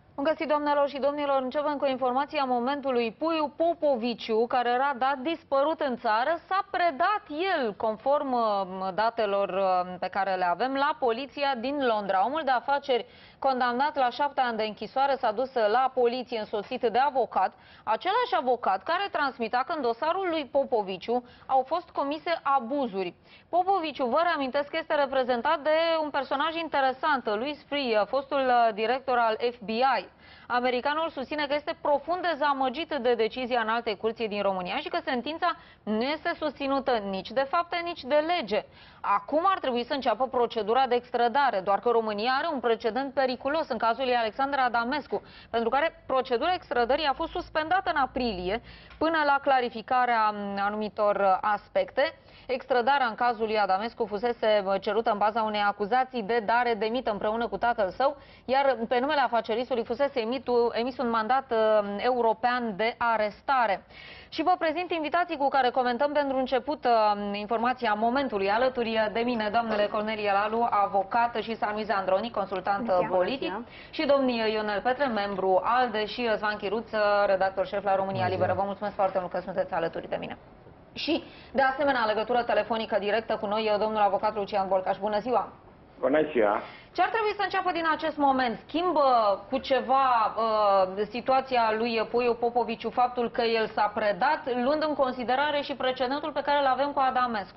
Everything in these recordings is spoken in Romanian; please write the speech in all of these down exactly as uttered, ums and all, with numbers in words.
Bun găsit, doamnelor și domnilor, începem cu informația momentului. Puiu Popoviciu, care era dat dispărut în țară, s-a predat el, conform datelor pe care le avem, la poliția din Londra. Omul de afaceri condamnat la șapte ani de închisoare s-a dus la poliție însoțit de avocat, același avocat care transmitea că în dosarul lui Popoviciu au fost comise abuzuri. Popoviciu, vă reamintesc, este reprezentat de un personaj interesant, Louis Freeh, fostul director al F B I. Americanul susține că este profund dezamăgit de decizia Înaltei Curții din România și că sentința nu este susținută nici de fapte, nici de lege. Acum ar trebui să înceapă procedura de extradare, doar că România are un precedent periculos în cazul lui Alexandru Adamescu, pentru care procedura extradării a fost suspendată în aprilie până la clarificarea anumitor aspecte. Extradarea în cazul lui Adamescu fusese cerută în baza unei acuzații de dare de mită împreună cu tatăl său, iar pe numele afaceristului fusese emitu, emis un mandat uh, european de arestare. Și vă prezint invitații cu care comentăm pentru început uh, informația momentului. Alături de mine, doamnele Cornelia Lalu, avocată, și Sanuiza Androni, consultant Bună politic, Bună și domnii Ionel Petre, membru ALDE, și Svan Chiruț, redactor șef la România Bună Liberă. Vă mulțumesc foarte mult că sunteți alături de mine. Și, de asemenea, legătură telefonică directă cu noi, domnul avocat Lucian Bolcaș. Bună ziua! Bună ziua! Ce ar trebui să înceapă din acest moment? Schimbă cu ceva uh, situația lui Puiu Popoviciu faptul că el s-a predat, luând în considerare și precedentul pe care îl avem cu Adamescu?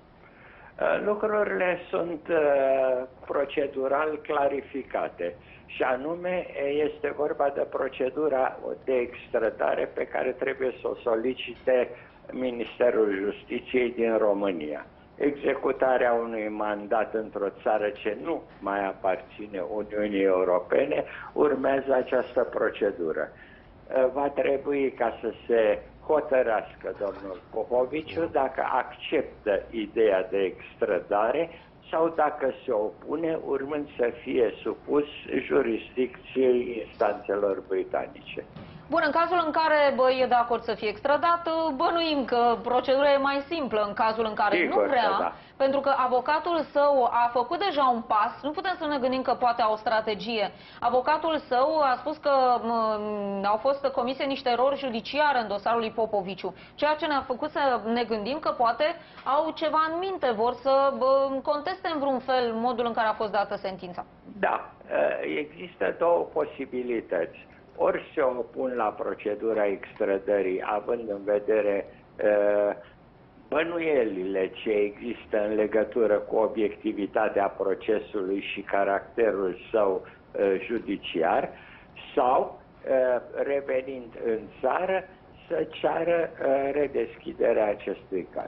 Lucrurile sunt uh, procedural clarificate și anume este vorba de procedura de extradare pe care trebuie să o solicite Ministerul Justiției din România. Executarea unui mandat într-o țară ce nu mai aparține Uniunii Europene urmează această procedură. Va trebui ca să se hotărască domnul Popoviciu dacă acceptă ideea de extradare sau dacă se opune, urmând să fie supus jurisdicției instanțelor britanice. Bun, în cazul în care bă, e de acord să fie extradat, bănuim că procedura e mai simplă. În cazul în care Sigur, nu vrea, da. pentru că avocatul său a făcut deja un pas, nu putem să ne gândim că poate au o strategie. Avocatul său a spus că m, au fost comise niște erori judiciare în dosarul lui Popoviciu, ceea ce ne-a făcut să ne gândim că poate au ceva în minte, vor să bă, conteste în vreun fel modul în care a fost dată sentința. Da, există două posibilități. Ori se opun la procedura extradării, având în vedere uh, bănuielile ce există în legătură cu obiectivitatea procesului și caracterul său uh, judiciar, sau, uh, revenind în țară, să ceară uh, redeschiderea acestui caz.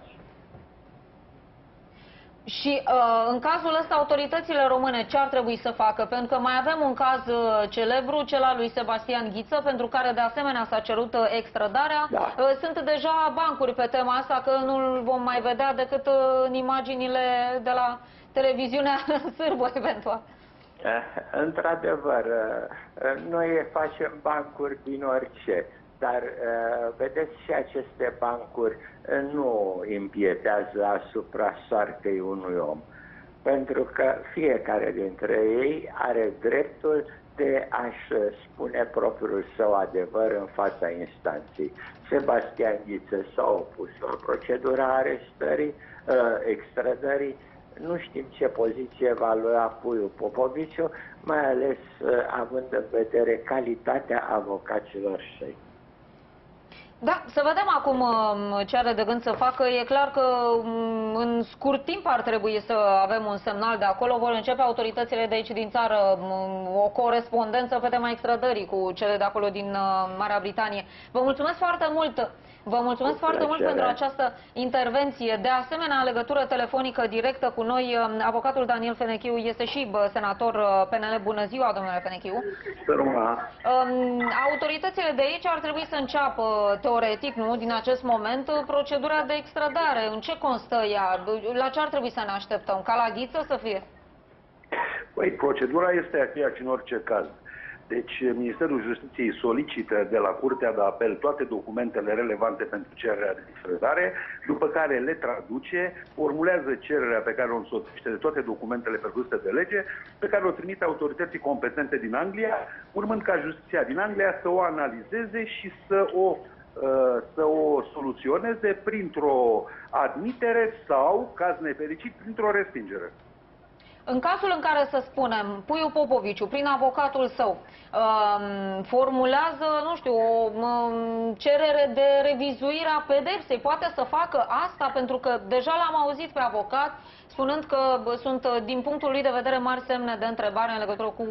Și uh, în cazul ăsta, autoritățile române ce ar trebui să facă? Pentru că mai avem un caz uh, celebru, cel al lui Sebastian Ghiță, pentru care de asemenea s-a cerut uh, extradarea. Da. Uh, sunt deja bancuri pe tema asta, că nu-l vom mai vedea decât uh, în imaginile de la televiziunea sârbă, eventual. Într-adevăr, noi facem bancuri din orice. Dar, vedeți, și aceste bancuri nu impietează asupra soartei unui om. Pentru că fiecare dintre ei are dreptul de a-și spune propriul său adevăr în fața instanței. Sebastian Ghiță s-a opus la procedura arestării, extradării. Nu știm ce poziție va lua Puiu Popoviciu, mai ales având în vedere calitatea avocaților săi. Da, să vedem acum ce are de gând să facă. E clar că în scurt timp ar trebui să avem un semnal de acolo. Vor începe autoritățile de aici din țară o corespondență pe tema extradării cu cele de acolo din Marea Britanie. Vă mulțumesc foarte mult! Vă mulțumesc foarte mult pentru această intervenție. De asemenea, în legătură telefonică directă cu noi, avocatul Daniel Fenechiu este și senator P N L. Bună ziua, domnule Fenechiu. Autoritățile de aici ar trebui să înceapă, teoretic, nu, din acest moment, procedura de extradare. În ce constă ea? La ce ar trebui să ne așteptăm? Ca la Ghiță să fie? Păi, procedura este aceeași în orice caz. Deci Ministerul Justiției solicită de la Curtea de Apel toate documentele relevante pentru cererea de extradare, după care le traduce, formulează cererea pe care o însoțește de toate documentele prevăzute de lege, pe care o trimite autorității competente din Anglia, urmând ca Justiția din Anglia să o analizeze și să o să o soluționeze printr-o admitere sau, caz nefericit, printr-o respingere. În cazul în care, să spunem, Puiu Popoviciu, prin avocatul său, formulează, nu știu, o cerere de revizuire a pedepsei, poate să facă asta? Pentru că deja l-am auzit pe avocat spunând că sunt, din punctul lui de vedere, mari semne de întrebare în legătură cu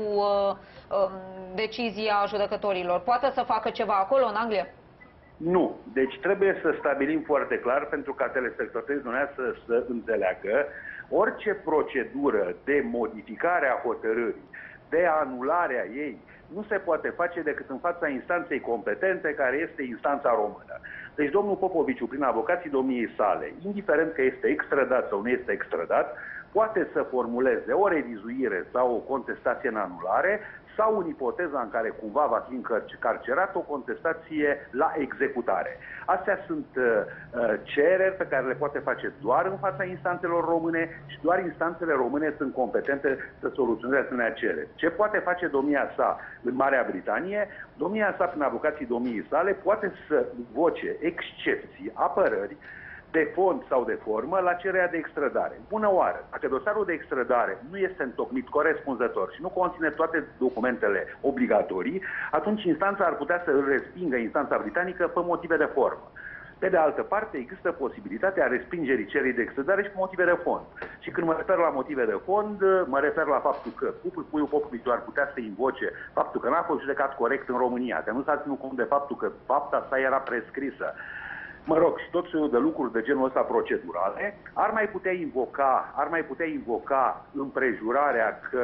decizia judecătorilor. Poate să facă ceva acolo, în Anglia? Nu. Deci trebuie să stabilim foarte clar, pentru ca telespectatorii dumneavoastră să înțeleagă, orice procedură de modificare a hotărârii, de anulare a ei, nu se poate face decât în fața instanței competente, care este instanța română. Deci domnul Popoviciu, prin avocații domniei sale, indiferent că este extradat sau nu este extradat, poate să formuleze o revizuire sau o contestație în anulare, sau în ipoteza în care cumva va fi încarcerat, o contestație la executare. Astea sunt uh, cereri pe care le poate face doar în fața instanțelor române și doar instanțele române sunt competente să soluționeze asemenea cereri. Ce poate face domnia sa în Marea Britanie? Domnia sa, prin avocații domniei sale, poate să invoce excepții, apărări, de fond sau de formă, la cererea de extradare. Bună oară! Dacă dosarul de extradare nu este întocmit corespunzător și nu conține toate documentele obligatorii, atunci instanța ar putea să îl respingă, instanța britanică, pe motive de formă. Pe de altă parte, există posibilitatea respingerii cererii de extradare și pe motive de fond. Și când mă refer la motive de fond, mă refer la faptul că Puiu Popoviciu ar putea să invoce faptul că n-a fost judecat corect în România, că nu s-a ținut cont de faptul că fapta sa era prescrisă. Mă rog, și tot felul de lucruri de genul ăsta procedurale, ar mai putea invoca, ar mai putea invoca împrejurarea că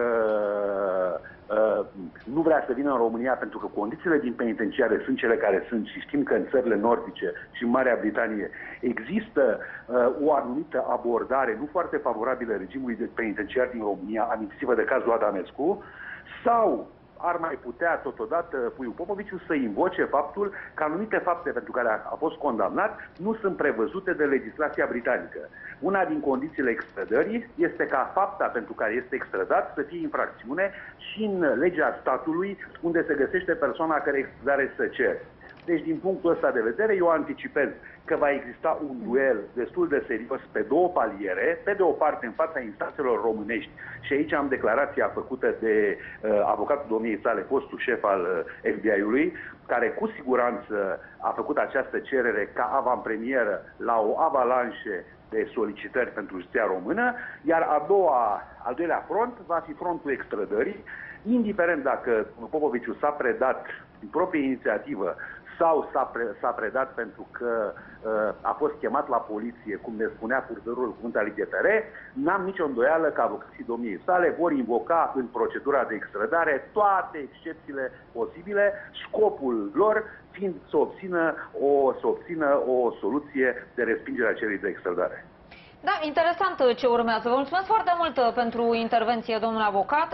uh, nu vrea să vină în România pentru că condițiile din penitenciare sunt cele care sunt și știm că în țările nordice și în Marea Britanie există uh, o anumită abordare nu foarte favorabilă regimului de penitenciar din România, amintiți-vă de cazul Adamescu, sau ar mai putea totodată Puiu Popoviciu să invoce faptul că anumite fapte pentru care a, a fost condamnat nu sunt prevăzute de legislația britanică. Una din condițiile extradării este ca fapta pentru care este extradat să fie infracțiune și în legea statului unde se găsește persoana care extradare să cere. Deci, din punctul ăsta de vedere, eu anticipez că va exista un duel destul de serios pe două paliere, pe de o parte în fața instanțelor românești, și aici am declarația făcută de uh, avocatul domniei sale, fostul șef al uh, F B I-ului, care cu siguranță a făcut această cerere ca avantpremieră la o avalanșe de solicitări pentru justiția română, iar a doua, al doilea front va fi frontul extradării, indiferent dacă Popoviciu s-a predat din proprie inițiativă sau s-a, pre, s-a predat pentru că uh, a fost chemat la poliție, cum ne spunea purtătorul cuvânt al I G P R, n-am nicio îndoială că avocații domniei sale vor invoca în procedura de extradare toate excepțiile posibile, scopul lor fiind să obțină o, să obțină o soluție de respingere a cererii de extradare. Da, interesant ce urmează. Vă mulțumesc foarte mult pentru intervenție, domnule avocat.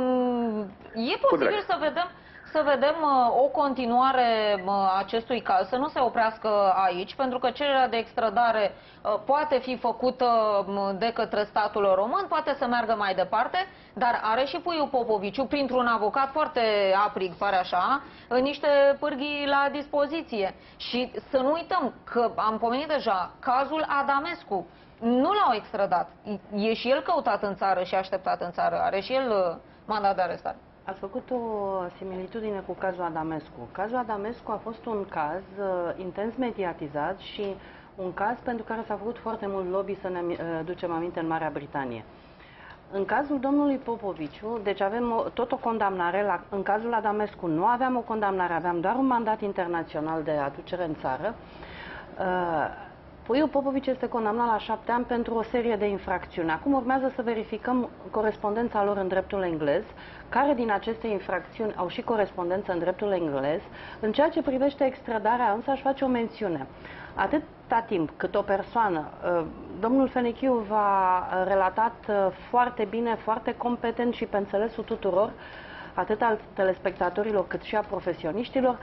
E posibil să vedem, să vedem o continuare a acestui caz, să nu se oprească aici, pentru că cererea de extradare poate fi făcută de către statul român, poate să meargă mai departe, dar are și Puiu Popoviciu, printr-un avocat foarte aprig, pare așa, niște pârghii la dispoziție. Și să nu uităm că am pomenit deja cazul Adamescu. Nu l-au extradat. E și el căutat în țară și așteptat în țară. Are și el mandat de arestare. Ați făcut o similitudine cu cazul Adamescu. Cazul Adamescu a fost un caz uh, intens mediatizat și un caz pentru care s-a făcut foarte mult lobby, să ne uh, ducem aminte, în Marea Britanie. În cazul domnului Popoviciu, deci avem tot o condamnare, la, în cazul Adamescu nu aveam o condamnare, aveam doar un mandat internațional de aducere în țară. Uh, Puiu Popoviciu este condamnat la șapte ani pentru o serie de infracțiuni. Acum urmează să verificăm corespondența lor în dreptul englez, care din aceste infracțiuni au și corespondență în dreptul englez. În ceea ce privește extradarea, însă, aș face o mențiune. Atâta timp cât o persoană, domnul Fenechiu v-a relatat foarte bine, foarte competent și pe înțelesul tuturor, atât al telespectatorilor cât și a profesioniștilor,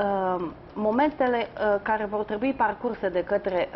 momentele care vor trebui parcurse de către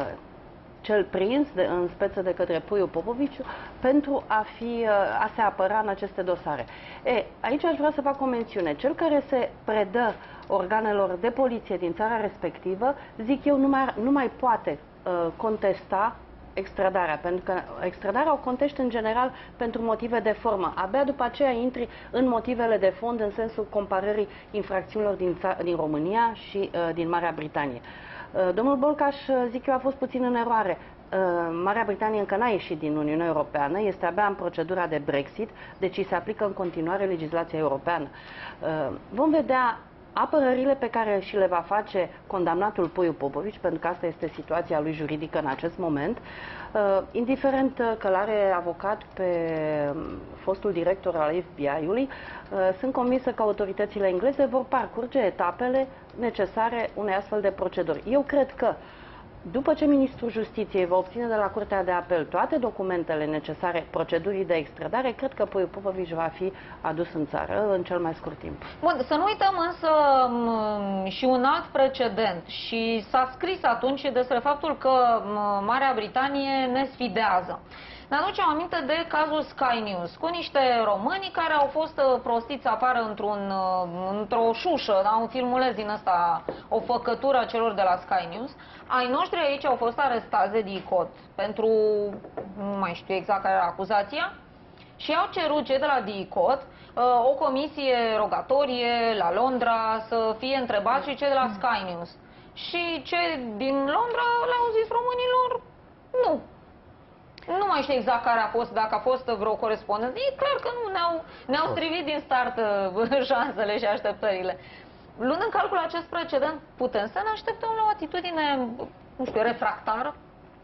cel prins de, în speță de către Puiu Popoviciu pentru a, fi, a se apăra în aceste dosare. E, aici aș vrea să fac o mențiune. Cel care se predă organelor de poliție din țara respectivă, zic eu, nu mai, nu mai poate uh, contesta extradarea, pentru că extradarea o contește în general pentru motive de formă. Abia după aceea intri în motivele de fond în sensul comparării infracțiunilor din, din România și uh, din Marea Britanie. Domnul Bolcaș, zic eu, a fost puțin în eroare. Marea Britanie încă n-a ieșit din Uniunea Europeană, este abia în procedura de Brexit, deci îi se aplică în continuare legislația europeană. Vom vedea apărările pe care și le va face condamnatul Puiu Popovici, pentru că asta este situația lui juridică în acest moment, indiferent că l-are avocat pe fostul director al F B I-ului, sunt convinsă că autoritățile engleze vor parcurge etapele necesare unei astfel de proceduri. Eu cred că după ce Ministrul Justiției va obține de la Curtea de Apel toate documentele necesare procedurii de extradare, cred că Puiu Popovici va fi adus în țară în cel mai scurt timp. Bun, să nu uităm însă și un alt precedent. Și s-a scris atunci despre faptul că Marea Britanie ne sfidează. Ne aducem aminte de cazul Sky News, cu niște români care au fost prostiți afară într-un, într-o șușă, da, un filmuleț din ăsta, o făcătură a celor de la Sky News. Ai noștri aici au fost arestați de DICOT pentru, nu mai știu exact care era acuzația, și au cerut cei de la DICOT o comisie rogatorie la Londra să fie întrebați și cei de la Sky News. Și cei din Londra le-au zis românilor, nu. Nu mai știu exact care a fost, dacă a fost vreo corespondență. E clar că nu, ne-au ne-au strivit din start șansele și așteptările. Luând în calcul acest precedent, putem să ne așteptăm la o atitudine, nu știu, refractară?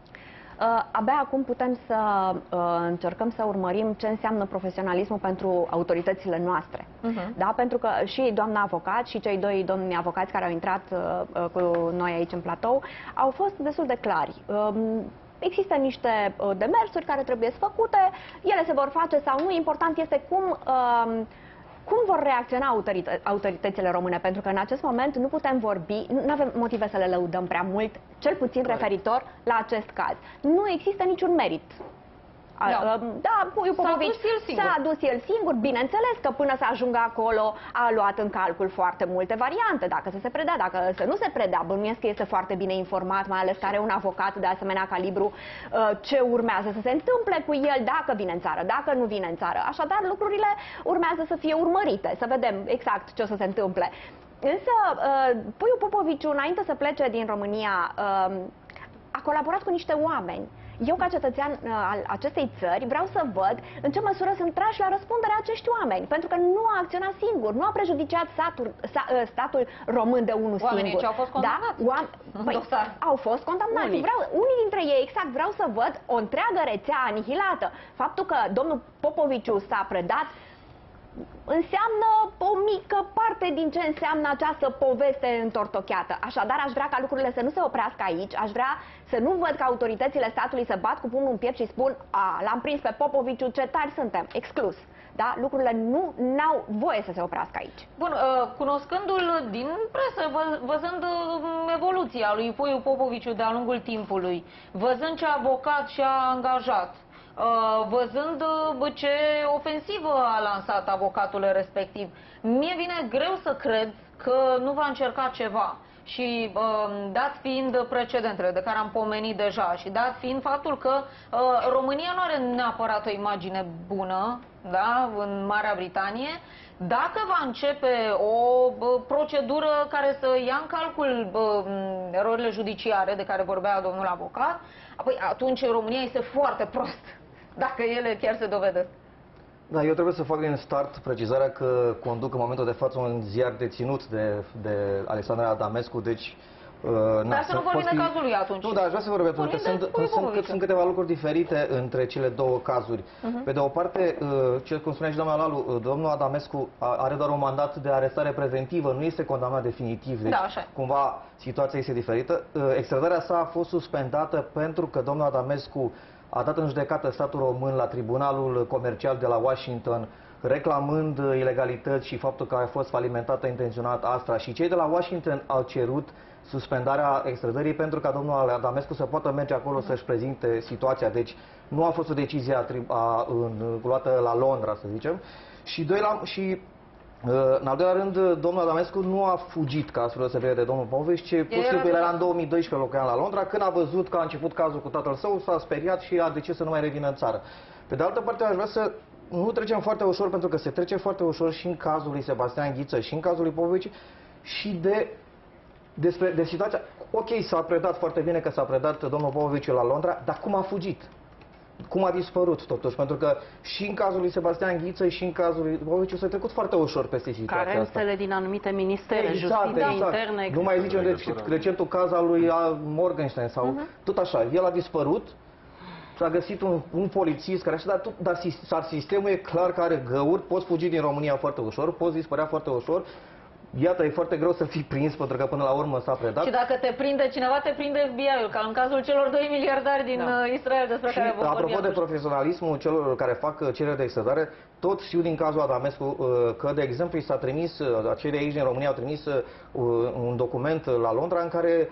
Uh, abia acum putem să uh, încercăm să urmărim ce înseamnă profesionalismul pentru autoritățile noastre. Uh-huh. Da? Pentru că și doamna avocat și cei doi domni avocați care au intrat uh, cu noi aici în platou au fost destul de clari. Uh, Există niște uh, demersuri care trebuie făcute, ele se vor face sau nu, important este cum, uh, cum vor reacționa autorită autoritățile române, pentru că în acest moment nu putem vorbi, nu avem motive să le lăudăm prea mult, cel puțin referitor la acest caz. Nu există niciun merit. Da, da, Puiu Popovici s-a adus el singur, bineînțeles că până să ajungă acolo a luat în calcul foarte multe variante, dacă să se predea, dacă să nu se predea. Bănuiesc că este foarte bine informat, mai ales că are un avocat de asemenea calibru, ce urmează să se întâmple cu el, dacă vine în țară, dacă nu vine în țară. Așadar, lucrurile urmează să fie urmărite, să vedem exact ce o să se întâmple. Însă, Puiu Popovici, înainte să plece din România, a colaborat cu niște oameni. Eu, ca cetățean al acestei țări, vreau să văd în ce măsură sunt trași la răspundere acești oameni, pentru că nu a acționat singur, nu a prejudiciat statul, statul român de unul Oamenii singur. ce au fost condamnați? Da? Păi, au fost condamnați. Unii. Vreau, unii dintre ei, exact, vreau să văd o întreagă rețea anihilată. Faptul că domnul Popoviciu s-a predat înseamnă o mică parte din ce înseamnă această poveste întortocheată. Așadar, aș vrea ca lucrurile să nu se oprească aici, aș vrea să nu văd că autoritățile statului se bat cu pumnul în piept și spun: a, l-am prins pe Popoviciu, ce tari suntem, exclus. Da? Lucrurile nu au voie să se oprească aici. Bun, cunoscându-l din presă, văzând evoluția lui Puiu Popoviciu de-a lungul timpului, văzând ce avocat și-a angajat, văzând ce ofensivă a lansat avocatul respectiv, mie vine greu să cred că nu va încerca ceva. Și dat fiind precedentele de care am pomenit deja și dat fiind faptul că România nu are neapărat o imagine bună, da, în Marea Britanie, dacă va începe o procedură care să ia în calcul erorile judiciare de care vorbea domnul avocat, apoi atunci România este foarte prost, dacă ele chiar se dovedesc. Da, eu trebuie să fac din start precizarea că conduc în momentul de față un ziar deținut de, de Alexandra Adamescu, deci... Uh, Dar să nu vorbim de cazul lui atunci. Nu, dar aș vrea să vorbim, pentru că sunt, sunt, sunt câteva lucruri diferite între cele două cazuri. Uh-huh. Pe de o parte, uh, ce cum spunea și doamna Lalu, uh, domnul Adamescu are doar un mandat de arestare preventivă, nu este condamnat definitiv, deci da, cumva situația este diferită. Uh, extradarea sa a fost suspendată pentru că domnul Adamescu a dat în judecată statul român la Tribunalul Comercial de la Washington reclamând ilegalități și faptul că a fost falimentată intenționat Astra, și cei de la Washington au cerut suspendarea extradării pentru ca domnul Adamescu să poată merge acolo să-și prezinte situația. Deci nu a fost o decizie a, a, în, luată la Londra, să zicem. Și, doi la, și în al doilea rând, domnul Adamescu nu a fugit, ca spre deosebire de domnul Popovici, ci pur și simplu era în două mii doisprezece locuia la Londra. Când a văzut că a început cazul cu tatăl său, s-a speriat și a decis să nu mai revină în țară. Pe de altă parte, aș vrea să nu trecem foarte ușor, pentru că se trece foarte ușor și în cazul lui Sebastian Ghiță și în cazul lui Popovici, și de, despre, de situația. Ok, s-a predat foarte bine că s-a predat domnul Popovici la Londra, dar cum a fugit? Cum a dispărut totuși? Pentru că și în cazul lui Sebastian Ghiță și în cazul lui Popovici s-a trecut foarte ușor peste situația Carențele asta. din anumite ministere, exact, justiția exact. interne. Nu mai zicem de recentul caz al lui Morgenstern sau uh-huh. tot așa. El a dispărut, s-a găsit un, un polițist care așa, dar, tot, dar, dar sistemul e clar că are găuri, poți fugi din România foarte ușor, poți dispărea foarte ușor. Iată, e foarte greu să fii prins, pentru că până la urmă s-a predat. Și dacă te prinde cineva, te prinde F B I-ul, ca în cazul celor doi miliardari din da. Israel despre și care vom vorbi. Apropo de profesionalismul celor care fac cereri de extradare, tot știu din cazul Adamescu că, de exemplu, i s-a trimis, cei de aici din România au trimis un document la Londra în care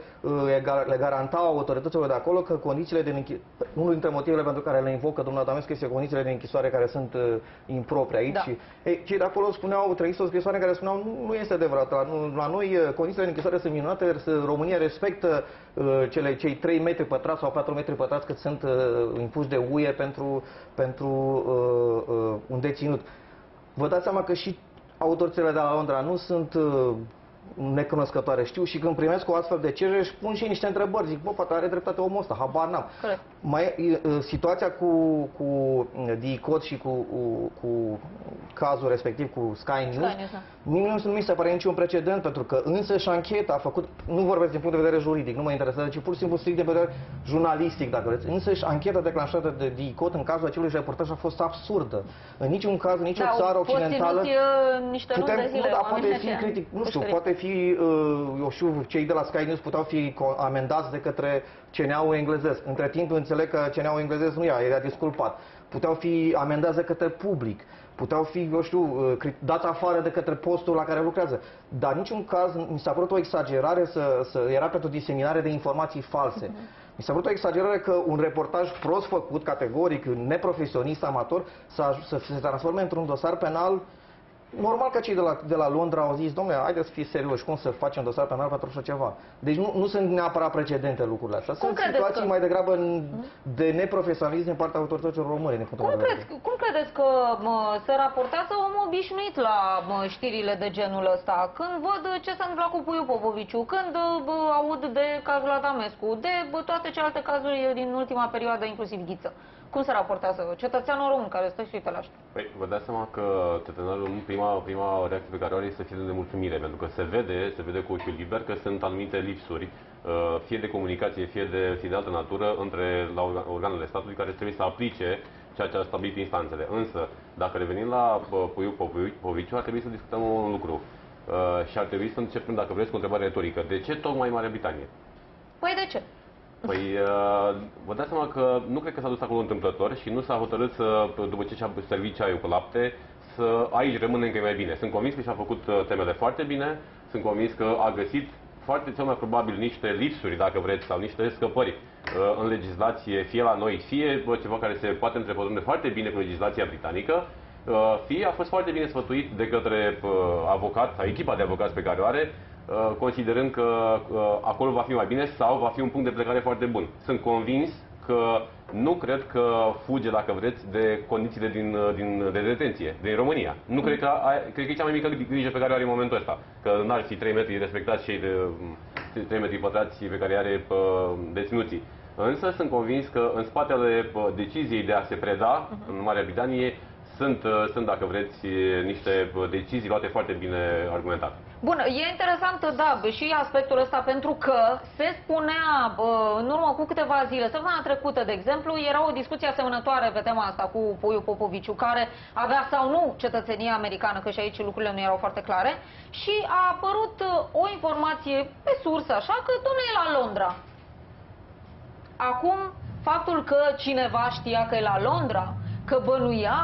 le garantau autorităților de acolo că condițiile de închisoare, unul dintre motivele pentru care le invocă domnul Adamescu este condițiile de închisoare care sunt improprii aici. Da. Și, ei, cei de acolo spuneau, trimis o scrisoare care spuneau nu, nu este adevărat. La, la noi condițiile de închisoare sunt minunate, România respectă uh, cele, cei trei metri pătrați sau patru metri pătrați cât sunt uh, impuși de U E pentru, pentru uh, uh, un deținut. Vă dați seama că și autoritățile de la Londra nu sunt uh, necunoscătoare, știu, și când primesc o astfel de cerere își pun și niște întrebări. Zic, bă, poate are dreptate omul ăsta, habar n-am. Mai, uh, situația cu, cu DICOT și cu, uh, cu cazul respectiv cu Sky News, Sky News nu, nu mi se pare niciun precedent, pentru că însăși ancheta a făcut, nu vorbesc din punct de vedere juridic, nu mă interesează, ci pur și simplu strict de vedere jurnalistic, dacă vreți. Însăși ancheta declanșată de DICOT în cazul acelui reportaj a fost absurdă. În niciun caz, în nicio da, țară occidentală. Niște putem, de zile, nu, da, poate fi critic, nu știu, poate fi, eu știu, cei de la Sky News puteau fi amendați de către C N A-ul englezesc. Între timp înțeleg că C N A-ul englezesc nu ia, era disculpat. Puteau fi amendați de către public. Puteau fi, eu știu, dați afară de către postul la care lucrează. Dar în niciun caz mi s-a părut o exagerare să, să era pentru diseminare de informații false. Mi s-a părut o exagerare că un reportaj prost făcut, categoric, neprofesionist, amator, să, să se transforme într-un dosar penal. Normal că cei de la, de la Londra au zis, domnule, haideți să fii serios, cum să facem dosar penal pentru așa ceva. Deci nu, nu sunt neapărat precedente lucrurile așa. Sunt situații că... mai degrabă de neprofesionalism din partea autorităților române. Cum, crezi, cum credeți că mă, se raportează om obișnuit la mă, știrile de genul ăsta? Când văd ce s-a întâmplat cu Puiu Popoviciu, când bă, aud de cazul Adamescu, de bă, toate celelalte cazuri din ultima perioadă, inclusiv Ghiță. Cum se raportează cetățeanul român care stă și uite la știri? Păi, vă dați seama că cetățeanul român, prima, prima reacție pe care o are este să fie de nemulțumire, pentru că se vede, se vede cu ochiul liber că sunt anumite lipsuri, fie de comunicație, fie de, fie de altă natură, între la organele statului care trebuie să aplice ceea ce a stabilit instanțele. Însă, dacă revenim la Puiu Popoviciu, ar trebui să discutăm un lucru. Și ar trebui să începem, dacă vreți, cu o întrebare retorică. De ce tocmai Marea Britanie? Păi de ce? Păi, vă dați seama că nu cred că s-a dus acolo întâmplător și nu s-a hotărât să, după ce și-a servit ceaiul cu lapte, să aici rămâne încă mai bine. Sunt convins că și-a făcut temele foarte bine, sunt convins că a găsit foarte cel mai probabil niște lipsuri, dacă vreți, sau niște scăpări în legislație, fie la noi, fie ceva care se poate întrepătrunde foarte bine cu legislația britanică, fie a fost foarte bine sfătuit de către avocat, echipa de avocați pe care o are, considerând că acolo va fi mai bine sau va fi un punct de plecare foarte bun. Sunt convins că nu cred că fuge, dacă vreți, de condițiile din, din, de detenție din România. Nu cred că, cred că e cea mai mică grijă pe care o are în momentul ăsta. Că n-ar fi trei metri respectați cei de trei metri pătrați pe care are deținuții. Însă sunt convins că în spatele deciziei de a se preda în Marea Britanie sunt, sunt, dacă vreți, niște decizii luate foarte bine argumentate. Bun, e interesant, da, și aspectul ăsta, pentru că se spunea în urmă cu câteva zile, săptămâna trecută, de exemplu, era o discuție asemănătoare pe tema asta cu Puiu Popoviciu, care avea sau nu cetățenie americană, că și aici lucrurile nu erau foarte clare, și a apărut o informație pe sursă, așa, că domnule e la Londra. Acum, faptul că cineva știa că e la Londra, că bănuia,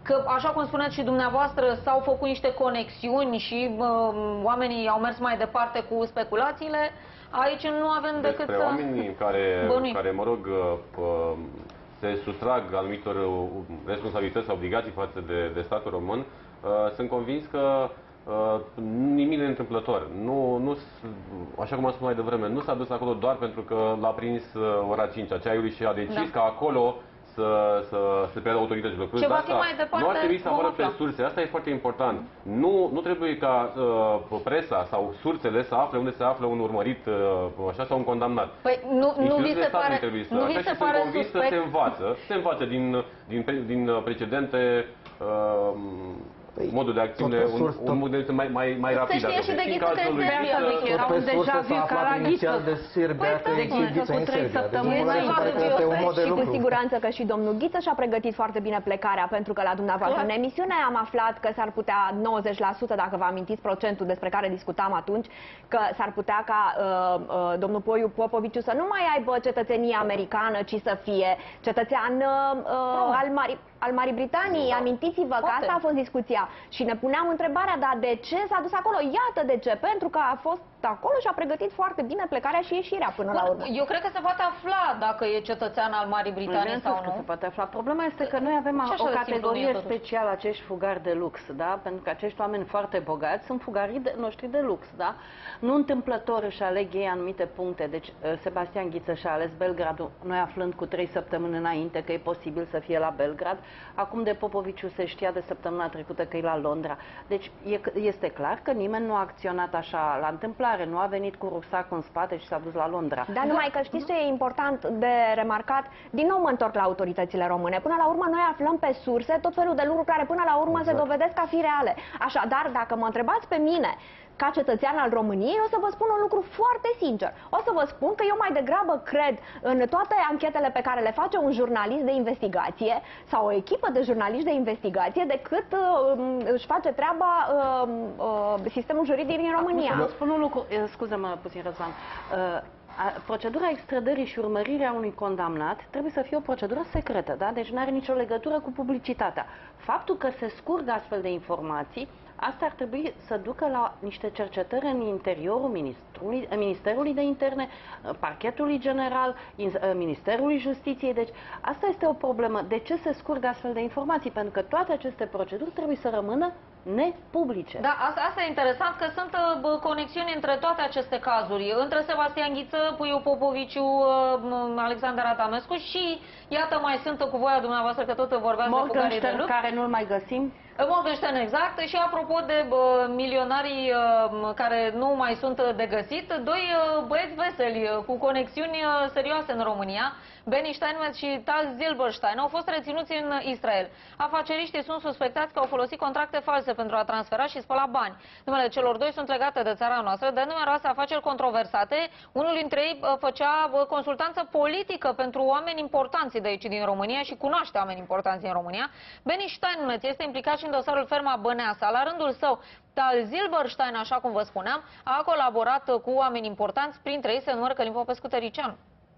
că, așa cum spuneți și dumneavoastră, s-au făcut niște conexiuni și uh, oamenii au mers mai departe cu speculațiile, aici nu avem decât Despre să... oamenii care, bănuim. care, mă rog, uh, se sutrag anumitor responsabilități sau obligații față de, de statul român, uh, sunt convins că uh, nimic de întâmplător. Nu, nu, așa cum am spus mai devreme, nu s-a dus acolo doar pentru că l-a prins uh, ora cinci a ceaiului și a decis Da. ca acolo să, să se pierdă autoritățile. Ce va fi mai departe, nu ar trebui să vom apară pe afla. surse. Asta e foarte important. Nu, nu trebuie ca uh, presa sau sursele să afle unde se află un urmărit uh, așa, sau un condamnat. Păi nu, nu vi se pare, trebuie să, nu vi așa, se și pare sunt convins suspect? că se învață. Se învață din, din, din precedente uh, Păi, modul de acțiune, tot pe un, surs, un tot- mod de acțiune mai, mai, mai Se rapid. știe dacă și de vreți. Ghiță În cazul lui Crestea, Ghiță, zic, era Tot un pe surse deja s-a vu ca aflat la inițial Ghiță. de Serbia că Păi, există da, în cu trei Serbia. Deci săptămâni nu înainte. pare că este un mod de Și cu lucru. siguranță că și domnul Ghiță și-a pregătit foarte bine plecarea, pentru că la dumneavoastră Clar. în emisiune am aflat că s-ar putea nouăzeci la sută, dacă vă amintiți procentul despre care discutam atunci, că s-ar putea ca uh, uh, domnul Poiu Popoviciu să nu mai aibă cetățenie americană, ci să fie cetățean uh, uh, al Marii al Marii Britanii. Amintiți-vă că Poate. asta a fost discuția și ne puneam întrebarea, dar de ce s-a dus acolo? Iată de ce, pentru că a fost acolo și a pregătit foarte bine plecarea și ieșirea până la urmă. Eu cred că se poate afla dacă e cetățean al Marii Britanii Bineînțeles sau că nu. se poate afla. Problema este că noi avem Și așa o le simt categorie lumea, totuși. specială, acești fugari de lux, da? Pentru că acești oameni foarte bogați sunt fugarii de, noștri de lux, da? Nu întâmplător își aleg ei anumite puncte. Deci Sebastian Ghiță și-a ales Belgradul, noi aflând cu trei săptămâni înainte că e posibil să fie la Belgrad. Acum de Popoviciu se știa de săptămâna trecută că e la Londra. Deci e, este clar că nimeni nu a acționat așa la întâmplare, nu a venit cu rucsacul în spate și s-a dus la Londra. Dar numai că știți ce e important de remarcat? Din nou mă întorc la autoritățile române. Până la urmă noi aflăm pe surse tot felul de lucruri care până la urmă exact. se dovedesc a fi reale. Așadar, dacă mă întrebați pe mine ca cetățean al României, o să vă spun un lucru foarte sincer. O să vă spun că eu mai degrabă cred în toate anchetele pe care le face un jurnalist de investigație sau o echipă de jurnaliști de investigație decât uh, își face treaba uh, uh, sistemul juridic din România. Vă spun un lucru, scuză-mă puțin, Răzvan. Uh, Procedura extrădării și urmărirea unui condamnat trebuie să fie o procedură secretă, da? Deci nu are nicio legătură cu publicitatea. Faptul că se scurg astfel de informații, asta ar trebui să ducă la niște cercetări în interiorul Ministrului, Ministerului de Interne, Parchetului General, Ministerului Justiției. Deci asta este o problemă. De ce se scurg astfel de informații? Pentru că toate aceste proceduri trebuie să rămână nepublice. Da, asta, asta e interesant, că sunt uh, conexiuni între toate aceste cazuri, între Sebastian Ghiță, Puiu Popoviciu, uh, Alexandru Adamescu și, iată, mai sunt cu voia dumneavoastră, că tot vorbeați de fugarii de lux. Care nu-l mai găsim. Morgenstern, exact. Și apropo de uh, milionarii uh, care nu mai sunt de găsit, doi uh, băieți veseli uh, cu conexiuni uh, serioase în România, Benny Steinmetz și Tal Zilberstein, au fost reținuți în Israel. Afaceriștii sunt suspectați că au folosit contracte false pentru a transfera și spăla bani. Numele celor doi sunt legate de țara noastră, de numeroase afaceri controversate. Unul dintre ei uh, făcea uh, consultanță politică pentru oameni importanți de aici din România și cunoaște oameni importanți din România. Benny Steinmetz este implicat și în dosarul Ferma Băneasa. La rândul său, Tal Zilberstein, așa cum vă spuneam, a colaborat cu oameni importanți, printre ei se numără Călin Popescu Tăricianu.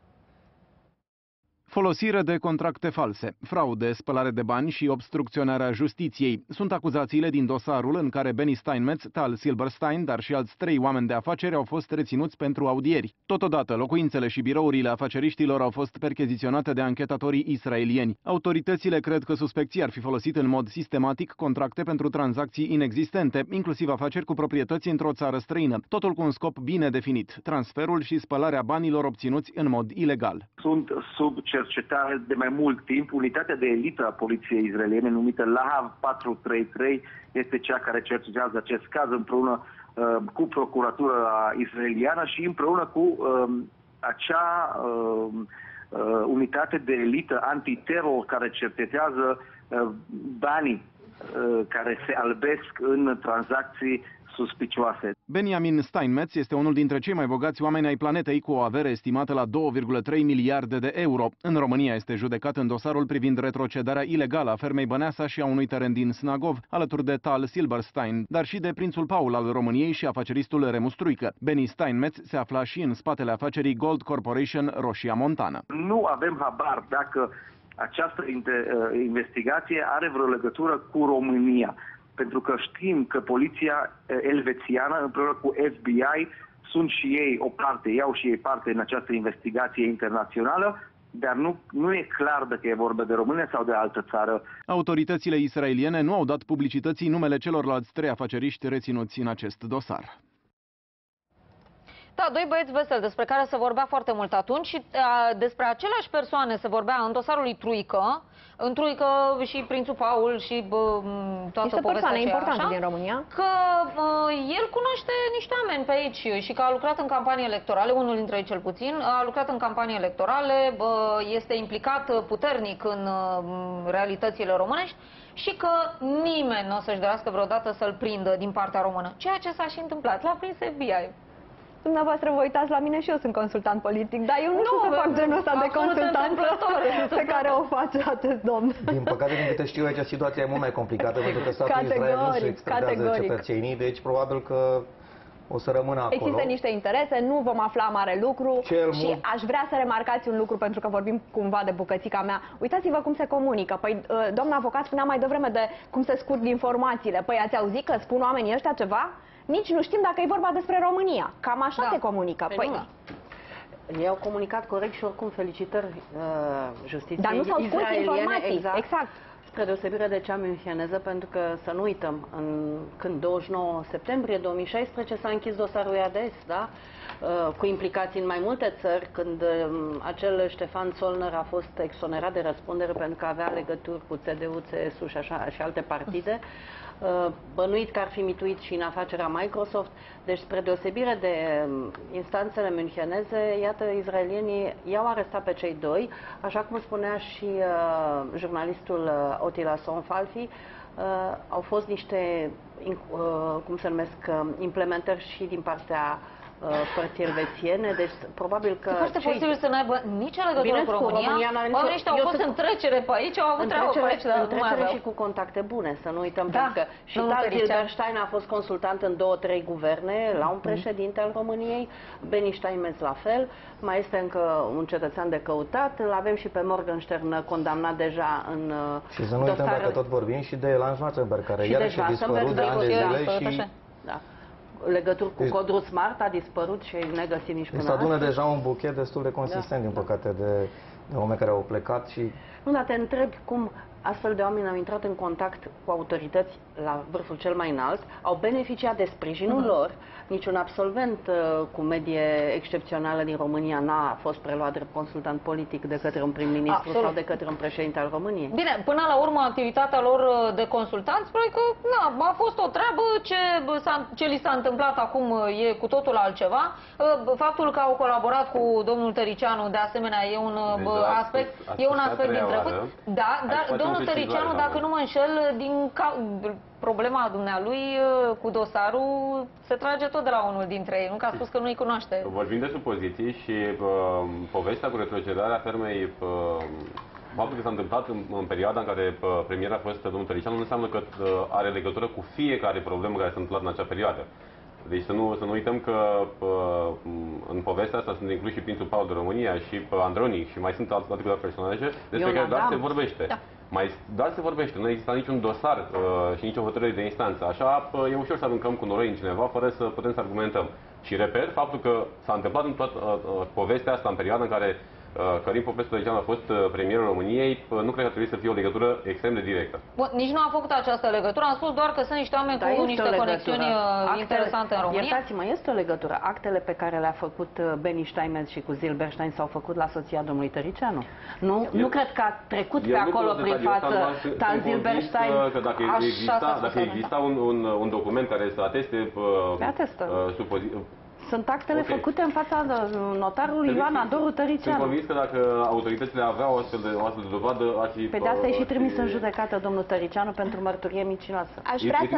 Folosire de contracte false, fraude, spălare de bani și obstrucționarea justiției sunt acuzațiile din dosarul în care Benny Steinmetz, Tal Silberstein, dar și alți trei oameni de afaceri au fost reținuți pentru audieri. Totodată, locuințele și birourile afaceriștilor au fost percheziționate de anchetatorii israelieni. Autoritățile cred că suspecții ar fi folosit în mod sistematic contracte pentru tranzacții inexistente, inclusiv afaceri cu proprietăți într-o țară străină, totul cu un scop bine definit, transferul și spălarea banilor obținuți în mod ilegal. Sunt sub cercetare de mai mult timp. Unitatea de elită a poliției israeliene, numită Lahav patru trei trei, este cea care cercetează acest caz împreună uh, cu procuratura israeliană și împreună cu uh, acea uh, uh, unitate de elită antiteror care cercetează uh, banii uh, care se albesc în tranzacții suspicioase. Benjamin Steinmetz este unul dintre cei mai bogați oameni ai planetei, cu o avere estimată la două virgulă trei miliarde de euro. În România este judecat în dosarul privind retrocedarea ilegală a fermei Băneasa și a unui teren din Snagov, alături de Tal Silberstein, dar și de prințul Paul al României și afaceristul Remus Struică. Benny Steinmetz se afla și în spatele afacerii Gold Corporation Roșia Montană. Nu avem habar dacă această investigație are vreo legătură cu România. Pentru că știm că poliția elvețiană împreună cu F B I sunt și ei o parte, iau și ei parte în această investigație internațională, dar nu, nu e clar dacă e vorba de România sau de altă țară. Autoritățile israeliene nu au dat publicității numele celorlalți trei afaceriști reținuți în acest dosar. Da, doi băieți veseli despre care se vorbea foarte mult atunci și a, despre aceleași persoane se vorbea în dosarul lui Truică, în Truică și Prințul Paul și bă, toată este povestea aceea, importantă așa, din România. Că bă, el cunoaște niște oameni pe aici și că a lucrat în campanii electorale, unul dintre ei cel puțin, a lucrat în campanii electorale, bă, este implicat puternic în bă, realitățile românești și că nimeni nu o să-și dorească vreodată să-l prindă din partea română. Ceea ce s-a și întâmplat. L-a prins F B I. Dumneavoastră vă uitați la mine și eu sunt consultant politic, dar eu nu, nu știu să fac genul ăsta de consultant pe care o face acest domn. Din păcate, din câte știu, aici situația e mult mai complicată, pentru că statul Israel nu se extradează cetățenii, deci probabil că o să rămână acolo. Există niște interese, nu vom afla mare lucru. Cel și mult... aș vrea să remarcați un lucru, pentru că vorbim cumva de bucățica mea. Uitați-vă cum se comunică. Păi, doamna avocat spunea mai devreme de cum se scurg informațiile. Păi ați auzit că spun oamenii ăștia ceva? Nici nu știm dacă e vorba despre România. Cam așa da. se comunică. Păi, păi ei au comunicat corect și oricum felicitări uh, justiției Dar nu s-au scurs informații. Exact. exact. Spre deosebire de cea müncheneză, pentru că să nu uităm, în, când douăzeci și nouă septembrie două mii șaisprezece s-a închis dosarul I A D S, da? Uh, cu implicații în mai multe țări, când uh, acel Ștefan Zollner a fost exonerat de răspundere pentru că avea legături cu C D U, C S U și, așa, și alte partide. Bănuit că ar fi mituit și în afacerea Microsoft. Deci, spre deosebire de instanțele müncheneze, iată, izraelienii i-au arestat pe cei doi, așa cum spunea și uh, jurnalistul uh, Otila Sonfalfi, uh, au fost niște, uh, cum se numesc, uh, implementări și din partea părții elvețiene, deci probabil că... E foarte cei... posibil să n-aibă nicio legătură cu România. România oamenii ăștia au fost în trecere pe aici, au avut treabă pe aici, dar în trecere și cu contacte bune, să nu uităm, da, pentru că și Tal Zilberstein a fost consultant în două, trei guverne, la un președinte al României, Benny Steinmetz la fel, mai este încă un cetățean de căutat, îl avem și pe Morgenstern condamnat deja în și să nu uităm, dacă tot vorbim, și de Lan Schwarzenberg, care iarăși a dispărut de ani de zile și... legături cu codul Smart a dispărut și negăsit nici până astăzi. Se adună deja un buchet destul de consistent, da, din păcate, de, de oameni care au plecat și... Nu, dar te întreb cum astfel de oameni au intrat în contact cu autorități la vârful cel mai înalt, au beneficiat de sprijinul uh-huh. lor. Niciun absolvent uh, cu medie excepțională din România n-a fost preluat drept consultant politic de către un prim-ministru Absolut. sau de către un președinte al României. Bine, până la urmă, activitatea lor de consultanți, spune că na, a fost o treabă, ce, ce li s-a întâmplat acum e cu totul altceva. Faptul că au colaborat cu domnul Tăricianu, de asemenea, e un deci, aspect, e un aspect din trecut. Da, dar domnul Tăricianu, dacă nu mă înșel, din ca... problema dumnealui cu dosarul se trage tot de la unul dintre ei, nu că a spus că nu-i cunoaște. Vorbim de supoziții și uh, povestea cu retrocedarea fermei, uh, faptul că s-a întâmplat în, în perioada în care uh, premier a fost domnul Tăricianu, nu înseamnă că uh, are legătură cu fiecare problemă care s-a întâmplat în acea perioadă. Deci să nu, să nu uităm că uh, în povestea asta sunt incluși și Prințul Paul de România și uh, Andronic și mai sunt alte câteva personaje despre care doar se vorbește. Da. Mai, dar se vorbește, nu există niciun dosar uh, și nicio hotărâre de instanță. Așa uh, e ușor să aruncăm cu noroi în cineva fără să putem să argumentăm. Și repet, faptul că s-a întâmplat în toată uh, uh, povestea asta în perioada în care uh, Călin Popescu Tăricianu a fost uh, premierul României, uh, nu cred că trebuie să fie o legătură extrem de directă. Bun, nici nu a făcut această legătură, am spus doar că sunt niște oameni da, cu niște conexiuni Actele, interesante în România. Iertați-mă, este o legătură. Actele pe care le-a făcut Benny Steinmetz și cu Zilberstein s-au făcut la soția domnului Tăricianu. Nu, eu, nu cred că a trecut pe acolo prin față Tal Zilberstein. Că dacă exista, dacă exista un, un, un document care să ateste uh, supoziții. Sunt actele okay. făcute în fața notarului Ioan Adoru Tăricianu. Sunt convins că dacă autoritățile aveau o astfel de, o astfel de dovadă, ar fi... Pe de asta e și trimis în judecată domnul Tăricianu pentru mărturie mincinoasă. Aș vrea să...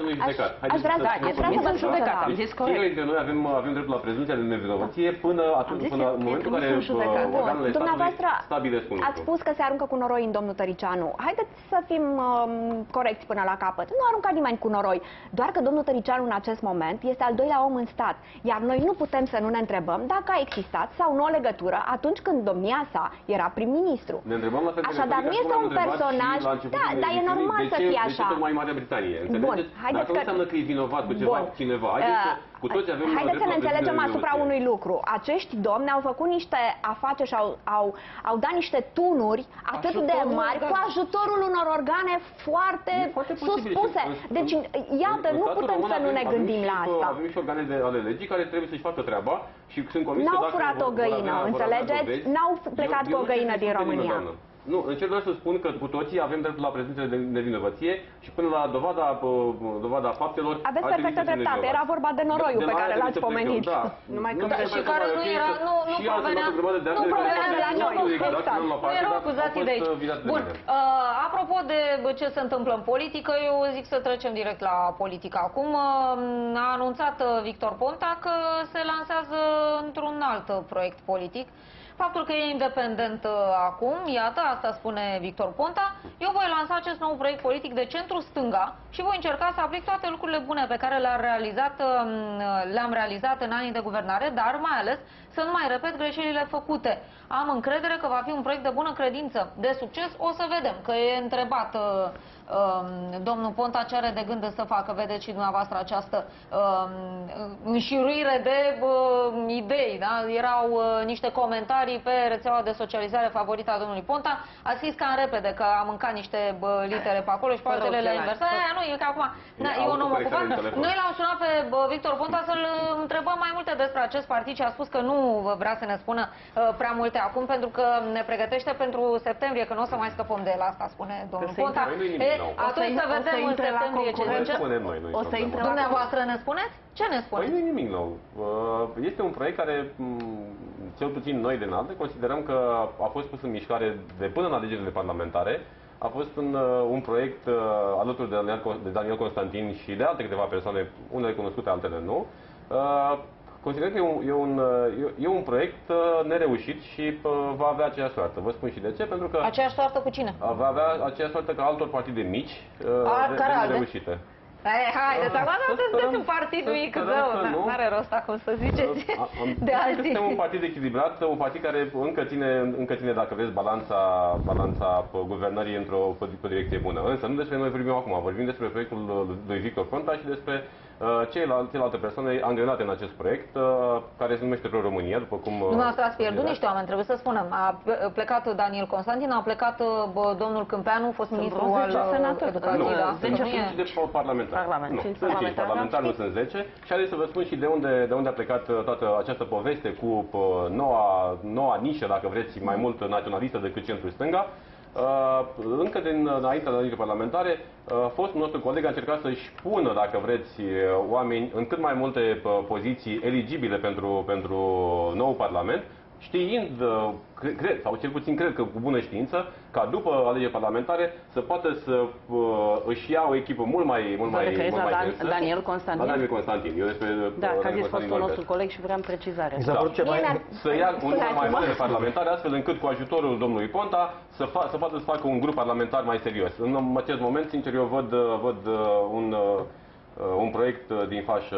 Aș vrea să... Aș vrea să vă judecată. Fiecare dintre noi avem, avem dreptul la prezumția de nevinovăție până atunci, până în momentul în care organele statului stabilesc un lucru. Ați spus că se aruncă cu noroi în domnul Tăricianu. Haideți să fim um, corecți până la capăt. Nu arunca nimeni cu noroi. Doar că domnul Tăricianu în acest moment este al doilea om în stat. Iar noi nu putem să nu ne întrebăm dacă a existat sau nu o legătură atunci când domnia sa era prim-ministru. Ne întrebăm la fel. Așadar, nu este un personaj, da, dar e normal să fie așa. De ce tocmai Marea Britanie? Bun, haideți Dacă nu înseamnă că e vinovat cu ceva, cineva, haideți să, cu toți avem haideți să ne înțelegem asupra unui lucru. Acești domni au făcut niște afaceri și au, au, au dat niște tunuri atât de mari cu ajutorul unor organe foarte, foarte suspuse. Deci, iată, nu putem să nu ne gândim la asta. Avem și organe de ale legii care trebuie să-și facă treaba și sunt convins că N-au dacă furat o găină, înțelegeți? N-au plecat cu o găină din România. Nu, încerc doar să spun că cu toții avem dreptul la prezumție de nevinovăție și până la dovada, dovada faptelor... Aveți perfectă dreptate, era vorba de noroiul pe care l-ați pomenit. Da. Numai că și care nu era, nu, nu provenea, nu provenea de la noi. Exact. Nu erau acuzați de aici. Bun, apropo de ce se întâmplă în politică, eu zic să trecem direct la politică. Acum a anunțat Victor Ponta că se lansează într-un alt proiect politic. Faptul că e independent uh, acum, iată, asta spune Victor Ponta, eu voi lansa acest nou proiect politic de centru-stânga și voi încerca să aplic toate lucrurile bune pe care le-am realizat, uh, le-am realizat în anii de guvernare, dar mai ales să nu mai repet greșelile făcute. Am încredere că va fi un proiect de bună credință, de succes, o să vedem, că e întrebat uh, uh, domnul Ponta ce are de gând să facă, vedeți și dumneavoastră această uh, înșiruire de uh, idei, da? Erau uh, niște comentarii pe rețeaua de socializare favorită a domnului Ponta, a scris cam repede că a mâncat niște bă, litere pe acolo și pe altele le-a inversat. Aia nu, e că acum na, e un om ocupat. Noi l-am sunat pe bă, Victor Ponta să-l întrebăm mai multe despre acest partid și a spus că nu vrea să ne spună uh, prea multe acum pentru că ne pregătește pentru septembrie, că nu o să mai scăpăm de el, asta spune domnul Ponta. E, atunci să vedem în septembrie ce zice. O să intre la dumneavoastră ne spuneți? Ce ne spuneți? Păi nu e nimic nou. Este un proiect care, cel puțin noi de înalte, considerăm că a fost pus în mișcare de până în alegerile parlamentare. A fost un, un proiect alături de Daniel, de Daniel Constantin și de alte câteva persoane, unele cunoscute, altele nu. Consider că e un, e, un, e un proiect nereușit și va avea aceeași soartă. Vă spun și de ce, pentru că... Aceeași soartă cu cine? Va avea aceeași soartă ca altor partide mici, A, de, de nereușite. Hai, haideți, acum sunteți un partid mic, zău, n-are rost acum să ziceți de alții. Suntem un partid echilibrat, un partid care încă ține, încă ține dacă vreți, balanța, balanța guvernării într-o direcție bună. Însă nu despre noi vorbim acum, vorbim despre proiectul lui Victor Ponta și despre celelalte persoane angrenate în acest proiect, care se numește Pro-România, după cum... Dumneavoastră ați pierdut niște oameni, trebuie să spunem. A plecat Daniel Constantin, a plecat domnul Câmpeanu, fost ministru al educației. Nu, sunt cinci de parlamentari. Nu, sunt cinci parlamentari, nu sunt zece. Și haideți să vă spun și de unde, de unde a plecat toată această poveste cu noua, noua nișă, dacă vreți, mai mult naționalistă decât centru-stânga. Uh, încă din înaintea alegerilor parlamentare, uh, fostul nostru coleg a încercat să-și pună, dacă vreți, oameni în cât mai multe poziții eligibile pentru, pentru nou parlament, știind, uh, cred, sau cel puțin cred că cu bună știință, ca după alegeri parlamentare să poată să uh, își ia o echipă mult mai mult mai, mult mai tensă. Daniel Constantin? Daniel Constantin. Eu despre da, că a zis fostul nostru coleg și vreau precizare. Da. Mai... Să ia un număr mai mare de parlamentari, astfel încât cu ajutorul domnului Ponta să, fa să poată să facă un grup parlamentar mai serios. În acest moment, sincer, eu văd, văd un, un proiect din fașă.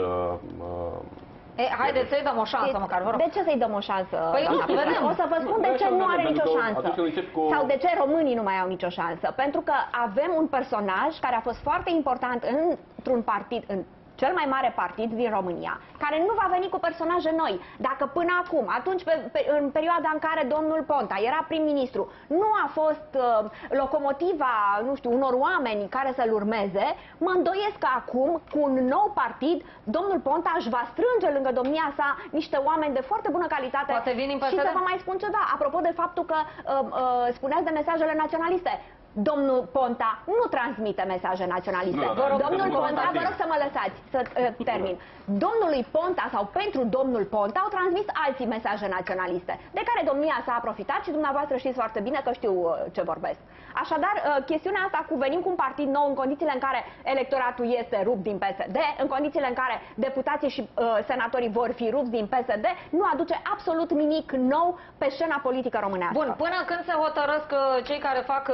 E, haideți să-i dăm o șansă, măcar, vă rog. De ce să-i dăm o șansă? Păi nu, vedem. O să vă spun de ce nu are nicio șansă. Cu... Sau de ce românii nu mai au nicio șansă. Pentru că avem un personaj care a fost foarte important într-un partid, în cel mai mare partid din România, care nu va veni cu personaje noi. Dacă până acum, atunci pe, pe, în perioada în care domnul Ponta era prim-ministru, nu a fost uh, locomotiva, nu știu, unor oameni care să-l urmeze, mă îndoiesc că acum, cu un nou partid, domnul Ponta își va strânge lângă domnia sa niște oameni de foarte bună calitate. Poate vin în și să vă mai spun ceva, apropo de faptul că uh, uh, spuneați de mesajele naționaliste. Domnul Ponta nu transmite mesaje naționaliste. Nu, da, domnul Ponta, vă rog să mă lăsați să uh, termin. Domnului Ponta sau pentru domnul Ponta au transmis alții mesaje naționaliste, de care domnia s-a profitat și dumneavoastră știți foarte bine că știu uh, ce vorbesc. Așadar, uh, chestiunea asta cu venim cu un partid nou în condițiile în care electoratul este rupt din P S D, în condițiile în care deputații și uh, senatorii vor fi rupți din P S D, nu aduce absolut nimic nou pe scena politică românească. Bun, până când se hotărăsc cei care fac noul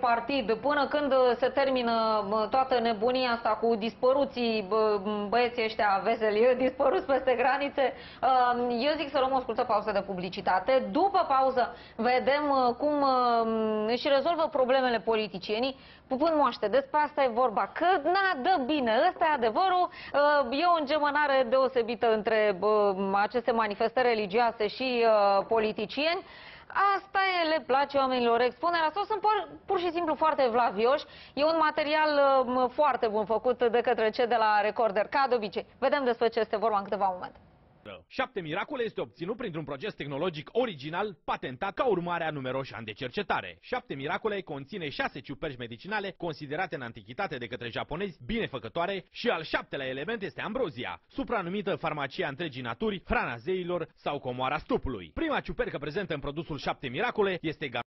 partid până când se termină toată nebunia asta cu dispăruții băieții ăștia veseli, dispăruți peste granițe. Eu zic să luăm o scurtă pauză de publicitate. După pauză vedem cum își rezolvă problemele politicienii. Pupând moaște, despre asta e vorba, că na, dă bine, ăsta e adevărul. E o îngemănare deosebită între aceste manifestări religioase și politicieni. Asta e, le place oamenilor expunerea sau sunt pur, pur și simplu foarte vlavioși. E un material uh, foarte bun făcut de către cei de la Recorder, ca de obicei. Vedem despre ce este vorba în câteva momente. Șapte Miracole este obținut printr-un proces tehnologic original, patentat ca urmare a numeroși ani de cercetare. Șapte Miracole conține șase ciuperci medicinale considerate în antichitate de către japonezi binefăcătoare și al șaptelea element este ambrozia, supranumită farmacia întregii naturi, hrana zeilor sau comoara stupului. Prima ciupercă prezentă în produsul Șapte Miracole este